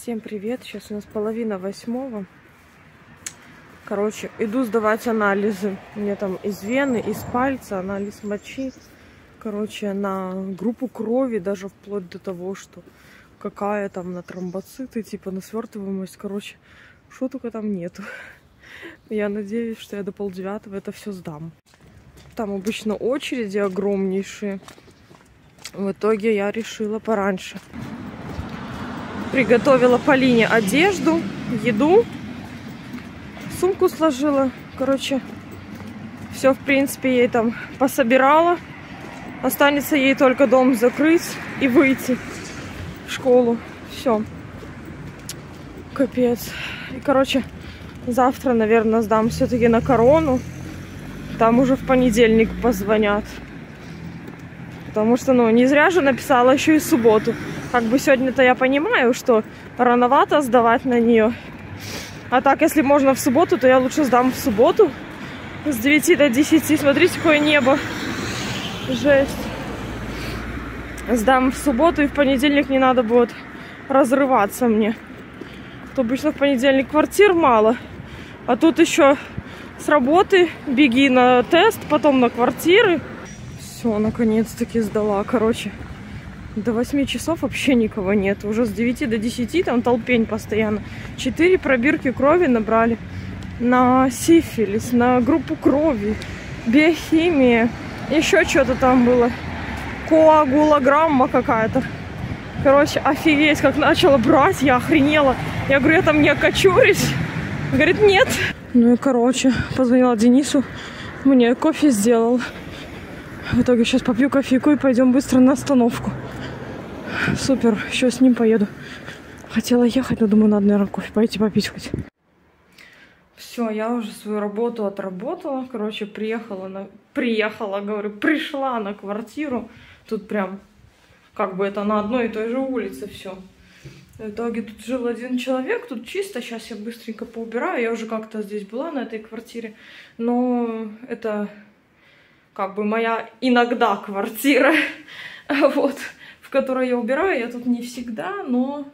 Всем привет! Сейчас у нас 7:30. Короче, иду сдавать анализы. Мне там из вены, из пальца, анализ мочи. Короче, на группу крови, даже вплоть до того, что какая там на тромбоциты, типа на свертываемость. Короче, что только там нету. Я надеюсь, что я до 8:30 это все сдам. Там обычно очереди огромнейшие. В итоге я решила пораньше. Приготовила Полине одежду, еду, сумку сложила. Короче, все, в принципе, ей там пособирала. Останется ей только дом закрыть и выйти в школу. Все. Капец. И, короче, завтра, наверное, сдам все-таки на корону. Там уже в понедельник позвонят. Потому что, не зря же написала еще и субботу. Как бы сегодня-то я понимаю, что рановато сдавать на нее. А так, если можно в субботу, то я лучше сдам в субботу. С 9 до 10. Смотрите, какое небо. Жесть. Сдам в субботу, и в понедельник не надо будет разрываться мне. То обычно в понедельник квартир мало. А тут еще с работы беги на тест, потом на квартиры. Все, наконец-таки сдала. Короче, до 8 часов вообще никого нет. Уже с 9 до 10 там толпень постоянно. 4 пробирки крови набрали. На сифилис, на группу крови, биохимия. Еще что-то там было. Коагулограмма какая-то. Короче, офигеть, как начала брать, я охренела. Я говорю, я там не окочурюсь. Говорит, нет. Ну и, короче, позвонила Денису. Мне кофе сделал. В итоге сейчас попью кофейку и пойдем быстро на остановку. Супер, еще с ним поеду. Хотела ехать, но думаю, надо, наверное, кофе пойти попить хоть. Все, я уже свою работу отработала. Короче, пришла на квартиру. Тут прям, как бы это на одной и той же улице все. В итоге тут жил один человек, тут чисто. Сейчас я быстренько поубираю. Я уже как-то здесь была на этой квартире. Но это как бы моя иногда квартира. Вот. В которой я убираю. Я тут не всегда, но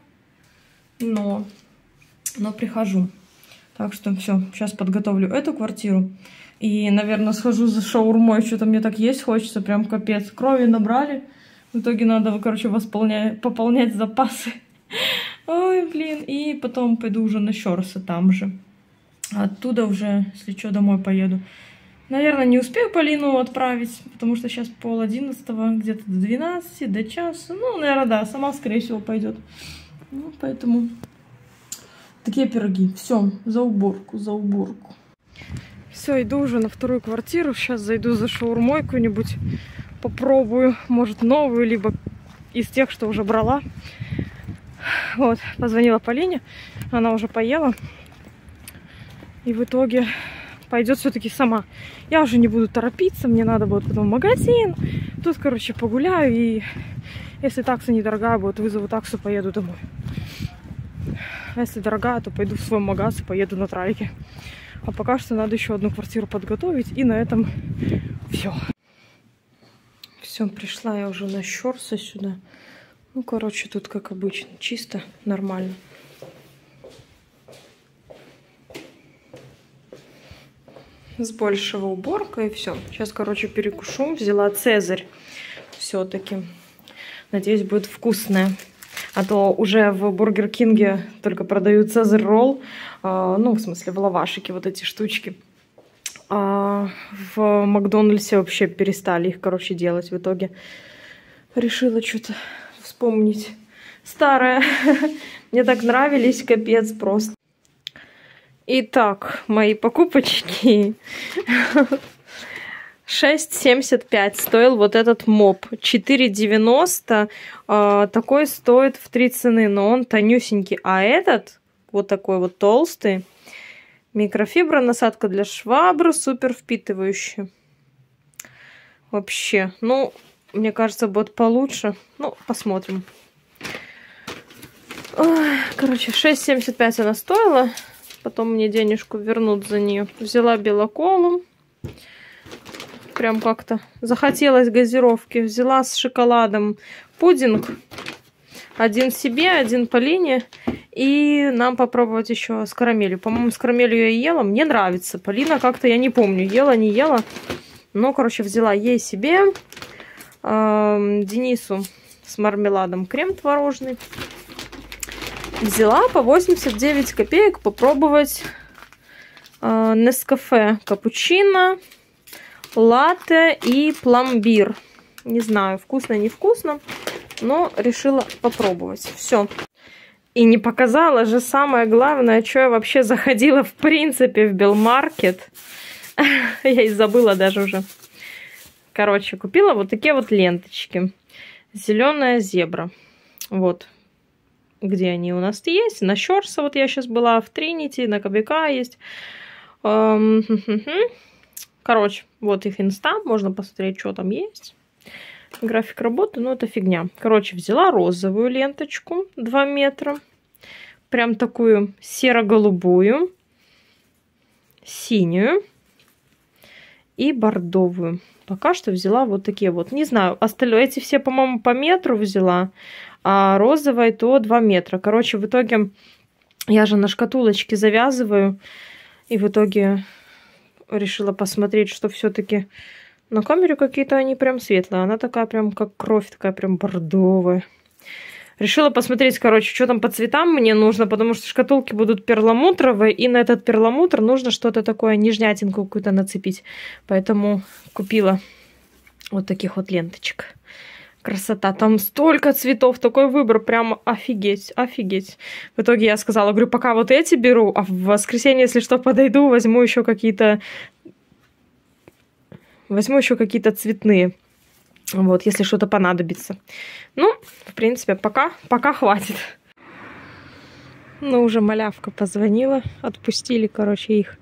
прихожу. Так что все, сейчас подготовлю эту квартиру. И, наверное, схожу за шаурмой. Что-то мне так есть хочется, прям капец. Крови набрали. В итоге надо, короче, пополнять запасы. Ой, блин. И потом пойду уже на Щорса там же. Оттуда уже, если что, домой поеду. Наверное, не успею Полину отправить, потому что сейчас 10:30, где-то до 12, до часа. Ну, наверное, да, сама, скорее всего, пойдет. Ну, поэтому такие пироги. Все, за уборку, за уборку. Все, иду уже на вторую квартиру. Сейчас зайду за шаурмой какую-нибудь. Попробую, может, новую, либо из тех, что уже брала. Вот, позвонила Полине. Она уже поела. И в итоге пойдет все-таки сама. Я уже не буду торопиться, мне надо будет потом в магазин. Тут, короче, погуляю, и если такса недорогая будет, вызову таксу, поеду домой. А если дорогая, то пойду в свой магаз и поеду на трайке. А пока что надо еще одну квартиру подготовить, и на этом все. Все, пришла я уже на Щорса сюда. Ну, короче, тут как обычно, чисто, нормально. С большего уборка и все. Сейчас, короче, перекушу. Взяла Цезарь все-таки. Надеюсь, будет вкусная. А то уже в Бургер Кинге только продают Цезарь ролл. Ну, в смысле, в лавашике вот эти штучки. А в Макдональдсе вообще перестали их, короче, делать. В итоге решила что-то вспомнить старое. Мне так нравились, капец просто. Итак, мои покупочки. 6,75 стоил вот этот моп. 4,90 такой стоит в 3 цены, но он тонюсенький. А этот, вот такой вот толстый, микрофибра, насадка для швабры, супер впитывающая. Вообще, ну, мне кажется, будет получше. Ну, посмотрим. Короче, 6,75 она стоила. Потом мне денежку вернут за нее. Взяла белоколу. Прям как-то захотелось газировки. Взяла с шоколадом пудинг. Один себе, один Полине. И нам попробовать еще с карамелью. По-моему, с карамелью я и ела. Мне нравится. Полина как-то, я не помню, ела, не ела. Но, короче, взяла ей себе. Денису с мармеладом крем творожный. Взяла по 89 копеек попробовать Нескафе капучино, латте и пломбир. Не знаю, вкусно, не вкусно, но решила попробовать. Все. И не показала же самое главное, что я вообще заходила в принципе в Белмаркет. Я и забыла даже уже. Короче, купила вот такие вот ленточки. Зеленая зебра. Вот. Где они у нас есть? На Щорса вот я сейчас была, в Тринити, на КБК есть. Короче, вот их инста. Можно посмотреть, что там есть. График работы, но это фигня. Короче, взяла розовую ленточку 2 метра. Прям такую серо-голубую. Синюю. И бордовую. Пока что взяла вот такие вот. Не знаю, остальные эти все, по-моему, по метру взяла. А розовой то 2 метра. Короче, в итоге я же на шкатулочке завязываю. И в итоге решила посмотреть, что все-таки на камере какие-то они прям светлые. Она такая прям как кровь, такая прям бордовая. Решила посмотреть, короче, что там по цветам мне нужно, потому что шкатулки будут перламутровые, и на этот перламутр нужно что-то такое, нежнятинку какую-то нацепить. Поэтому купила вот таких вот ленточек. Красота. Там столько цветов, такой выбор, прям офигеть, офигеть. В итоге я сказала, говорю, пока вот эти беру, а в воскресенье, если что, подойду, возьму еще какие-то цветные. Вот, если что-то понадобится. Ну, в принципе, пока хватит. Ну, уже малявка позвонила. Отпустили, короче, их.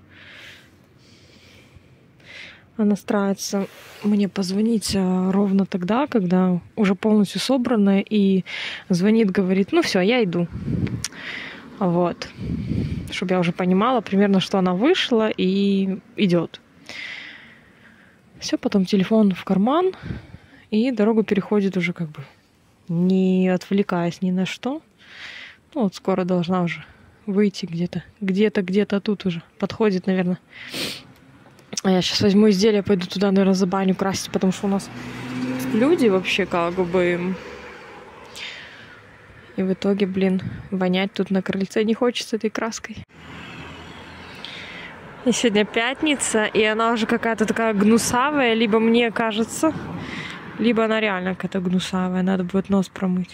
Она старается мне позвонить ровно тогда, когда уже полностью собрана. И звонит, говорит, ну все, я иду. Вот. Чтобы я уже понимала примерно, что она вышла и идет. Все, потом телефон в карман. И дорогу переходит уже как бы не отвлекаясь ни на что. Ну вот скоро должна уже выйти где-то тут уже. Подходит, наверное. А я сейчас возьму изделие, пойду туда, наверное, за баню красить, потому что у нас люди вообще как бы... И в итоге, блин, вонять тут на крыльце не хочется этой краской. И сегодня пятница, и она уже какая-то такая гнусавая, либо мне кажется... Либо она реально какая-то гнусавая. Надо будет нос промыть.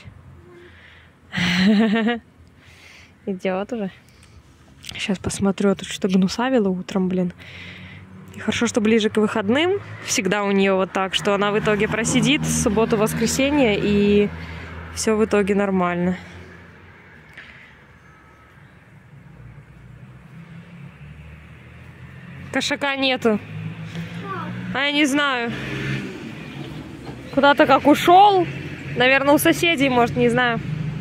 Идет уже. Сейчас посмотрю. Тут что гнусавила утром, блин. И хорошо, что ближе к выходным. Всегда у нее вот так, что она в итоге просидит в субботу-воскресенье. И все в итоге нормально. Кошака нету. А я не знаю. Куда-то как ушел. Наверное, у соседей, может, не знаю.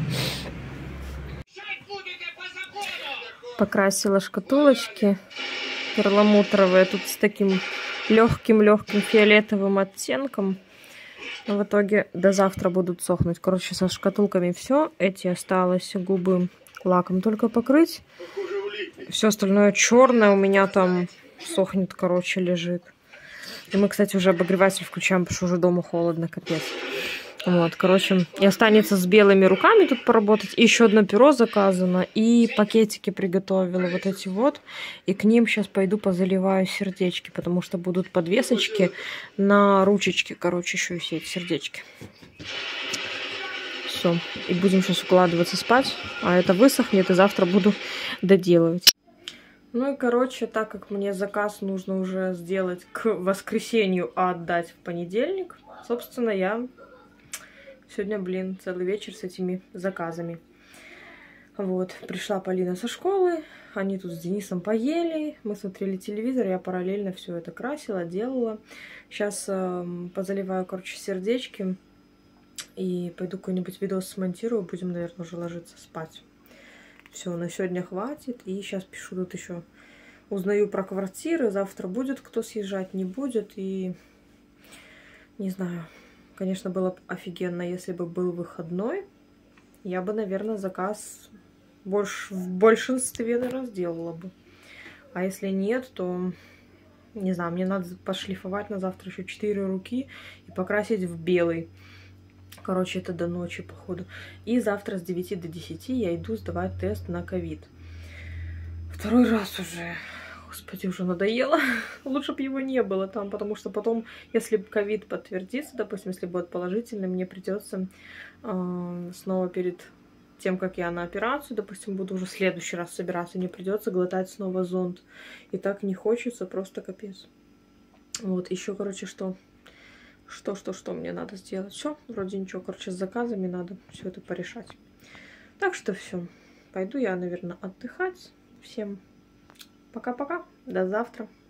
Покрасила шкатулочки перламутровые. Тут с таким легким-легким фиолетовым оттенком. Но в итоге до завтра будут сохнуть. Короче, со шкатулками все. Эти осталось губы лаком только покрыть. Все остальное черное у меня там сохнет, короче, лежит. И мы, кстати, уже обогреватель включаем, потому что уже дома холодно, капец. Вот, короче, и останется с белыми руками тут поработать. И еще одно перо заказано. И пакетики приготовила вот эти вот. И к ним сейчас пойду позаливаю сердечки, потому что будут подвесочки на ручечки. Короче, еще и все эти сердечки. Все. И будем сейчас укладываться спать. А это высохнет, и завтра буду доделывать. Ну и, короче, так как мне заказ нужно уже сделать к воскресенью, а отдать в понедельник, собственно, я сегодня, блин, целый вечер с этими заказами. Вот, пришла Полина со школы, они тут с Денисом поели, мы смотрели телевизор, я параллельно все это красила, делала. Сейчас позаливаю, короче, сердечки и пойду какой-нибудь видос смонтирую, будем, наверное, уже ложиться спать. Все, на сегодня хватит. И сейчас пишу тут еще. Узнаю про квартиры. Завтра будет кто съезжать, не будет. И не знаю. Конечно, было бы офигенно, если бы был выходной. я бы, наверное, заказ в большинстве, наверное, сделала бы. А если нет, то, не знаю, мне надо пошлифовать на завтра еще 4 руки и покрасить в белый. Короче, это до ночи, походу. И завтра с 9 до 10 я иду сдавать тест на ковид. Второй раз уже. Господи, уже надоело. Лучше бы его не было там, потому что потом, если ковид подтвердится, допустим, если будет положительный, мне придется снова перед тем, как я на операцию, допустим, буду уже в следующий раз собираться, мне придется глотать снова зонд. И так не хочется, просто капец. Вот, еще, короче, что мне надо сделать? Все, вроде ничего, короче, с заказами надо все это порешать. Так что все. Пойду я, наверное, отдыхать. Всем пока-пока. До завтра.